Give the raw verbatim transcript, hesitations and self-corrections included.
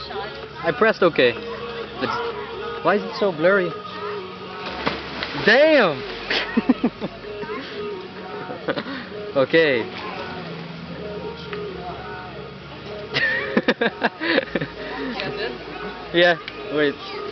I pressed OK. But why is it so blurry? Damn! Okay. Yeah, wait.